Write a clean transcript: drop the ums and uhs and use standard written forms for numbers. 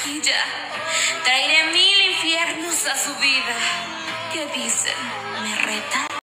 Y ya, traeré 1000 infiernos a su vida. ¿Qué dicen? ¿Me reta?